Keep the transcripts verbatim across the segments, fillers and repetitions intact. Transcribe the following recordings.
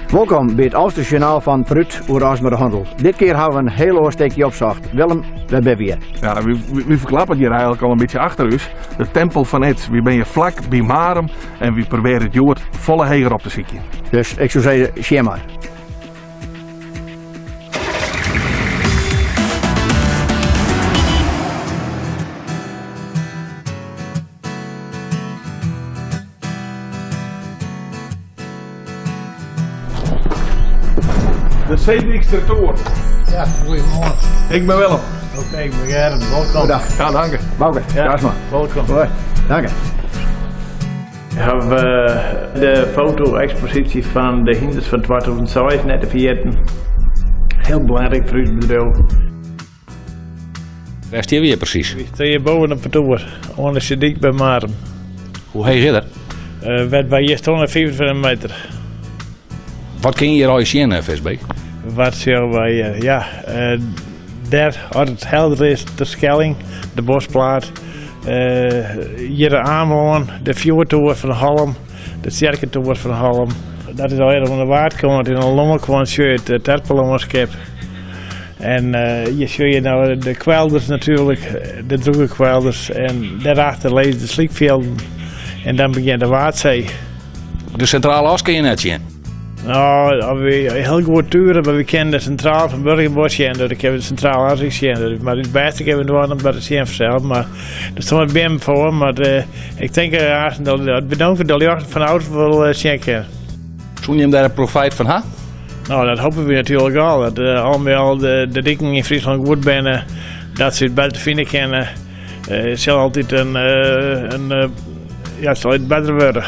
Welkom bij het Oosterjournaal van Prut Oerasmer Handel. Dit keer hebben we een heel oorstekje opzocht. Willem, waar ben je? Ja, we, we, we verklappen hier eigenlijk al een beetje achter ons. De tempel van het. We ben je vlak bij Marem en we proberen het jood volle heger op te zieken. Dus ik zou zeggen, zie maar. De Zeedikster Toor. Ja, goedemorgen. Ik ben Willem. Oké, okay, ik ben Gerrit. Welkom. Goedendag. Ja, dank je. Bouke. Ja, Kaasma. welkom. Hoi. Dank je. We hebben uh, de foto-expositie van de Hinders van tweeduizend zes net te vieren. Heel belangrijk voor ons bedrijf. Waar sta je weer precies? We staan hier boven op de toer, onder de dik bij Marem. Hoe heet je dat? Uh, werd bij hier honderdvijfenveertig meter. Wat kun je hier al zien, V S B? Wat zullen wij, uh, ja, uh, daar als het helder is, de Schelling, de Bosplaat, uh, hier de Ameland, de Fjordtoer van Halm, de Cerkentoer van Halm. Dat is al eerder van de waard komt in een Lommelkwaan shirt, de Terpelongerskip. En uh, hier zie je nou de kwelders natuurlijk, de droege kwelders en daarachter lezen de slikvelden en dan begint de Waardzee. De centrale as kun je net zien. Nou, we heel goed turen, maar we kennen de centraal van Burgerbos en ik heb de centraal as gezien. Maar het beste hebben we nog bij de C N zelf, maar er stond bij hem voor. Maar uh, ik denk uh, dat het bedankt dat je van oud wil uh, checken. Zou je hem daar een profijt van ha? Nou, dat hopen we natuurlijk al. Dat uh, allemaal de, de dikken in Friesland goed zijn, dat ze het beter vinden kennen. Uh, het zal altijd een, uh, een uh, ja, het zal het beter worden.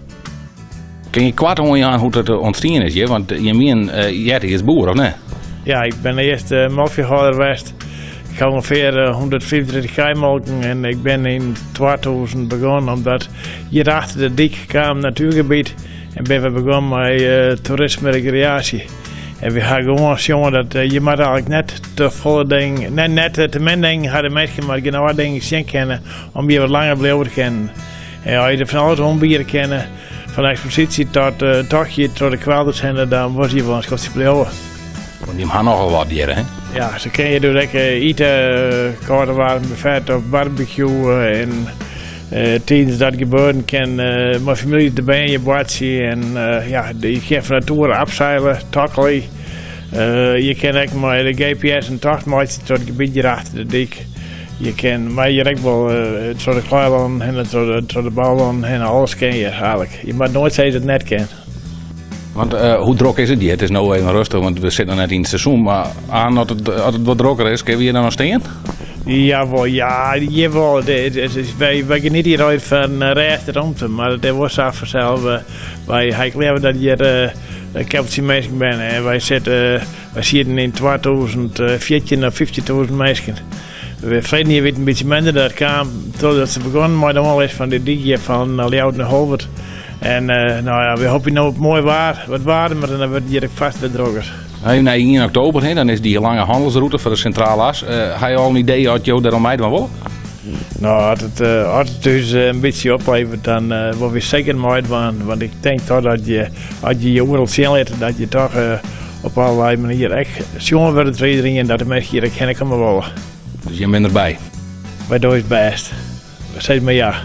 Kun je kwart hoor je aan hoe het ontstaan is, je? Want je meen, uh, jij is boer, of nee? Ja, ik ben eerst uh, melkveehouder geweest. Ik heb ongeveer uh, honderdvijfendertig keimelken en ik ben in tweeduizend begonnen omdat hier achter de dik kwam een natuurgebied en ben we begonnen met uh, toerisme en recreatie. En we gaan gewoon jongen dat uh, je moet eigenlijk net te volle dingen, net, net te min dingen hadden mensen, maar genau dingen zien kennen om je wat langer blijven te kennen. En als je er van alles ombieren kennen, van de expositie tot uh, tochtje tot de kwelders en dan was je wel een schotje blijven. Want die hebben nogal wat dieren, hè? Ja, ze kun je dus lekker eten, uh, koude warm buffet of barbecue uh, en uh, tijdens dat gebeurt kan uh, mijn familie erbij in je bootje en uh, ja, je kan van de toer afzeilen, tokkelen. Uh, je kan ook met de G P S een tocht maken tot het gebiedje achter de dik. Je kan, maar je recht wel uh, tot de kleiland en tot de, de bouwland en alles ken je eigenlijk. Je moet nooit zeggen dat het net kent. Want uh, hoe druk is het hier? Het is nou even rustig, want we zitten net in het seizoen. Maar aan als het, als het wat drukker is, kun je hier dan nog staan? Jawel, ja, jawel. Wij, wij genieten hier uit van uh, recht ruimte, maar dat was af vanzelf. Uh, wij hebben dat hier uh, een kapeltje mensen ben en wij zitten, uh, wij zitten in tweeduizend veertien naar vijftigduizend mensen. We vreden hier een beetje minder, dat kwam totdat ze begonnen met de onles van de digje van uh, Leeuwarden naar Holwert. En uh, nou ja, we hopen nou mooi waar, wat waarde, maar dan wordt het hier vast de droger. Hey, nee, in oktober, hè, dan is die lange handelsroute voor de centrale as. Uh, heb je al een idee wat je daarom mij dan wil? Nou, als het, uh, als het dus uh, een beetje oplevert, dan uh, word we zeker mooi van. Want ik denk toch dat je, als je je wereld zien laat, dat je toch uh, op allerlei manieren echt jongen wordt het iedereen en dat de mensen hier kennen kan willen. Dus je bent erbij? Wij doen het best. We zeggen maar ja.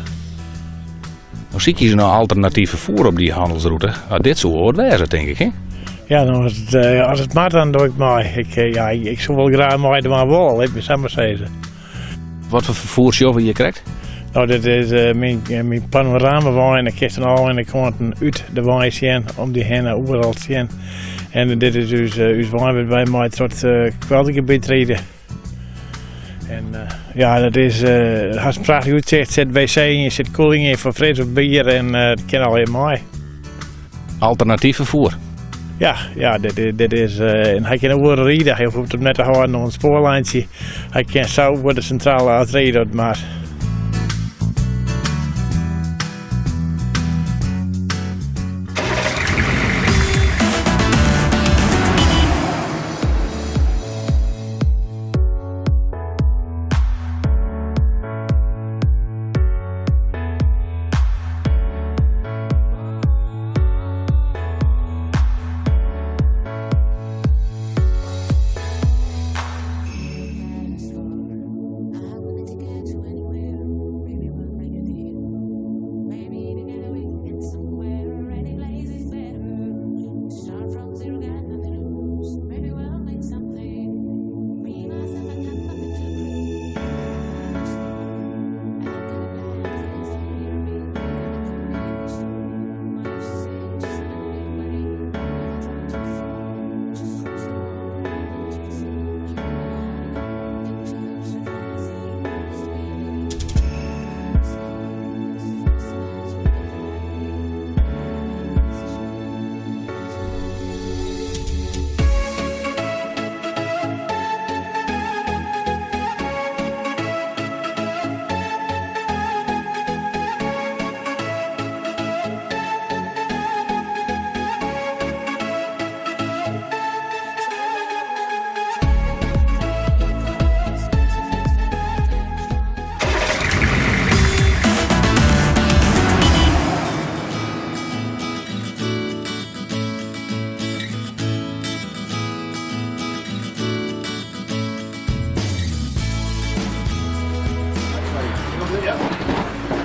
Nou zie je nou alternatief vervoer op die handelsroute. Ah, dit zou hoort wezen, denk ik, hè? Ja, nou, als het, uh, als het maar dan doe ik maar. Ik, uh, ja, ik, ik zou wel graag maar de maar wel, ik ben samen zeggen. Wat voor vervoersjoffen je krijgt? Nou, dit is uh, mijn, uh, mijn panoramawijn. Ik krijg dan al en ik kom uit de wijn zien, om die heen overal te zien. En uh, dit is dus uh, uw wijn bij mij tot het uh, kwaliteitsgebied rijden. En uh, ja, dat is uh, als het prachtig uitzicht, zit wc in, je zit koeling in voor fris of bier en uh, dat kan al heel mooi. Alternatief vervoer? Ja, ja, dit, dit is, uh, en hij kan ook rijden, hij hoeft hem net te houden op een spoorlijntje. Hij kan zo voor de centrale uitrijden, maar...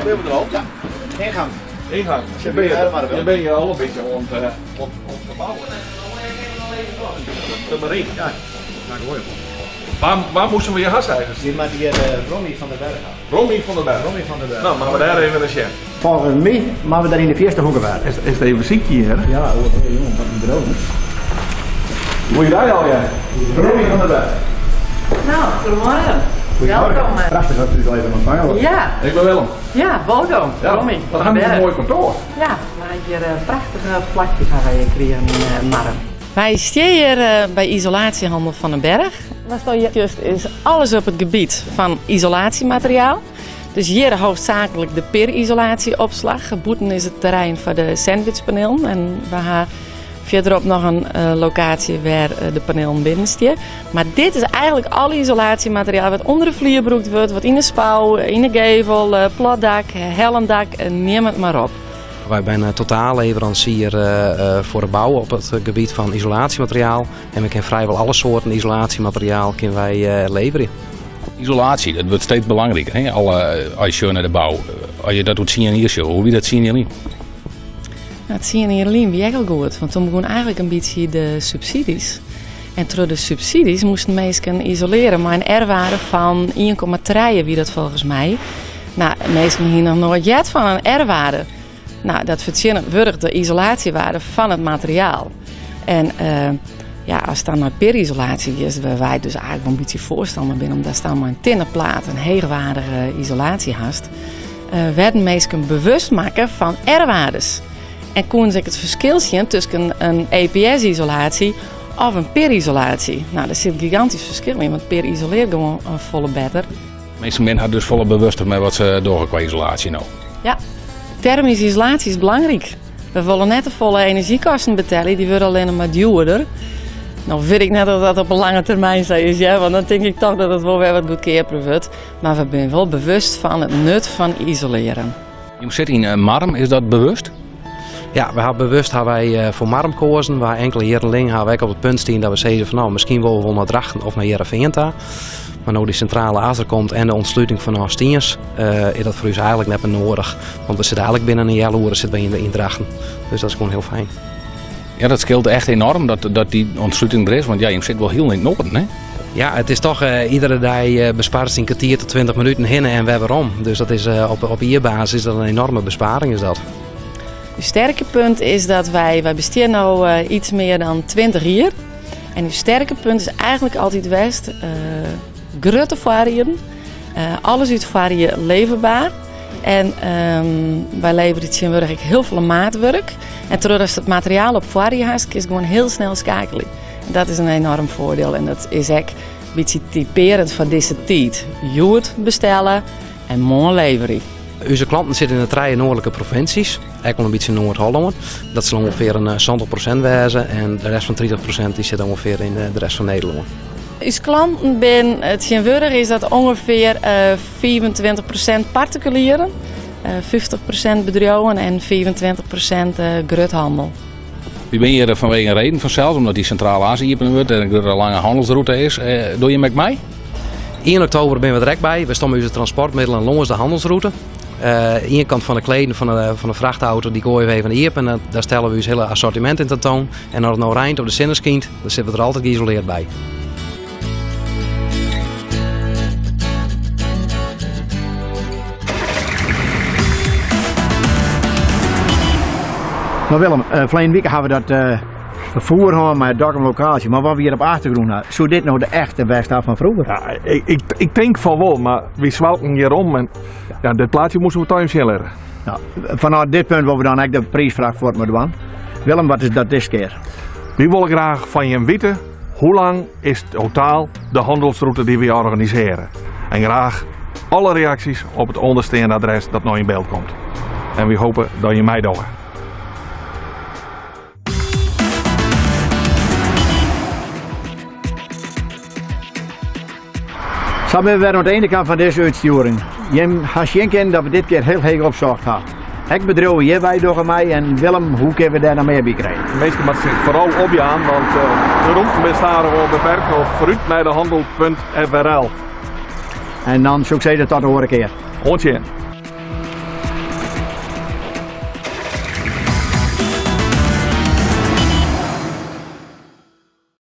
we er al? Ja, ingang. Ingang. Je ben je, je, ben je al een beetje ont, uh, ont, ontgebouwen. De marine. Ja, ga ik horen. Waar, waar moesten we je hasheigers? Die maakt hier uh, Ronnie van der Berg aan. Ronnie van der Berg. Ronnie van der Berg. Nou, maar we daar even een chef. Volgens mij maar we daar in de eerste hoeken waren. Is, is het even ziek hier? Ja, hoor, jongen, wat een droom. Moet je daar al, ja? Ronnie van der Berg. Nou, goedemorgen. Welkom. Prachtig dat u zo even ontvangen. Ja, Ik ben Willem. ja, Bodo. Ja, Romy. wat hebben we een mooi kantoor. Ja, maar hier uh, prachtige plakjes gaan wij creëren in uh, Marm. Wij staan hier uh, bij Isolatiehandel van den Berg. Wat sta je juist is alles op het gebied van isolatiemateriaal. Dus hier hoofdzakelijk de peer-isolatieopslag. Boeten is het terrein voor de sandwichpaneel. En we hebben verderop nog een uh, locatie waar uh, de panelen binnen staan. Maar dit is eigenlijk alle isolatiemateriaal wat onder de vlier gebruikt wordt. Wat in de spouw, in de gevel, uh, platdak, helmdak, uh, neem het maar op. Wij zijn een totaalleverancier uh, uh, voor de bouw op het gebied van isolatiemateriaal. En we kunnen vrijwel alle soorten isolatiemateriaal kunnen wij uh, leveren. Isolatie, dat wordt steeds belangrijker. Hè? Alle, als je naar de bouw, als je dat doet zien hier zo, hoe wie dat zien jullie? Nou, het zien hier alleen wie heel goed, want toen begon eigenlijk een beetje de subsidies. En door de subsidies moesten mensen isoleren, maar een R-waarde van één komma drie wie dat volgens mij. Nou, mensen hier nog nooit jet van een R-waarde. Nou, dat vertegenwoordigt de isolatiewaarde van het materiaal. En uh, ja, als het dan naar peer-isolatie is, waar wij dus eigenlijk wel een beetje voorstander zijn, omdat staan maar een tinnenplaat, een hoogwaardige isolatie hast, uh, werden mensen bewust maken van R-waardes. En kon zich het verschil zien tussen een E P S-isolatie of een peer-isolatie. Nou, daar zit een gigantisch verschil in, want peer isoleert gewoon een volle beter. Meeste mensen hadden dus volle bewust met wat ze doorgaan qua isolatie nou. Ja, thermische isolatie is belangrijk. We willen net de volle energiekosten betalen, die worden alleen maar duurder. Nou vind ik net dat dat op een lange termijn zo is, ja, want dan denk ik toch dat het wel weer wat goedkoper wordt. Maar we zijn wel bewust van het nut van isoleren. Je zit in uh, Marm, is dat bewust? Ja, we hebben bewust hebben wij uh, voor Marm gekozen. Waar enkele herenlingen hebben wij op het punt staan dat we zeiden van nou, misschien willen we wel naar Drachten of naar Heerenveen. Maar nu die centrale azer komt en de ontsluiting van Astiens, uh, is dat voor ons eigenlijk net meer nodig. Want we zitten eigenlijk binnen een jaar uur zitten we in, de, in Drachten. Dus dat is gewoon heel fijn. Ja, dat scheelt echt enorm dat, dat die ontsluiting er is, want ja, je zit wel heel in het noorden, hè? Ja, het is toch uh, iedere dag uh, bespaart een kwartier tot twintig minuten heen en weer waarom. Dus dat is uh, op, op ierbasis is dat een enorme besparing is dat. Het sterke punt is dat wij, wij bestaan nu uh, iets meer dan twintig jaar. En het sterke punt is eigenlijk altijd west, uh, grote variën, uh, alles uit variën leverbaar. En um, wij leveren het tegenwoordig heel veel maatwerk. En terwijl als het materiaal op varië haast, is het gewoon heel snel schakelen. En dat is een enorm voordeel en dat is echt een beetje typerend van deze tijd. Joert bestellen en mooi leveren. Onze klanten zitten in de drie noordelijke provincies, eigenlijk wel een beetje in Noord-Holland. Dat zal ongeveer een zestig procent wezen en de rest van dertig procent die zit ongeveer in de rest van Nederland. Onze klanten binnen het tegenwoordig is dat ongeveer uh, vierentwintig procent particulieren, uh, vijftig procent bedrijven en vierentwintig procent uh, groothandel. Wie ben je er vanwege een reden vanzelf, omdat die centrale Azië wordt en er een lange handelsroute is. Uh, doe je met mij? één oktober ben we direct bij. We staan met onze transportmiddelen langs de handelsroute. Uh, aan de kant van de kleden van de, van de vrachtauto die gooien we even in de Iep en uh, daar stellen we ons hele assortiment in tentoon. En als het nou rijdt op de Sinneskind, dan zitten we er altijd geïsoleerd bij. Nou Willem, uh, verleden week hebben we dat uh, vervoer gehad met dak en locatie, maar wat we hier op achtergrond hadden, zou dit nou de echte Westhaven van vroeger? Ja, ik, ik, ik denk van wel, maar we zwalken hierom en ja, dit plaatje moesten we thuis leren. Nou, vanuit dit punt willen we dan eigenlijk de prijsvraag voor het moeten doen. Willem, wat is dat dit keer? We willen graag van je weten, hoe lang is totaal de handelsroute die we organiseren? En graag alle reacties op het onderstaande adres dat nog in beeld komt. En we hopen dat je mij doet. Zo hebben we weer aan de ene kant van deze uitsturing. Je has geen kind dat we dit keer heel heel opzocht hebben. Ik bedrijf hierbij door mij en Willem, hoe kunnen we daar nou meer bij krijgen? De meeste moeten zich vooral op je aan, want uh, de route bestaat wel beperkt op vooruit naar de handel punt F R L. En dan zou ik zeggen tot de horen keer. Hoort je.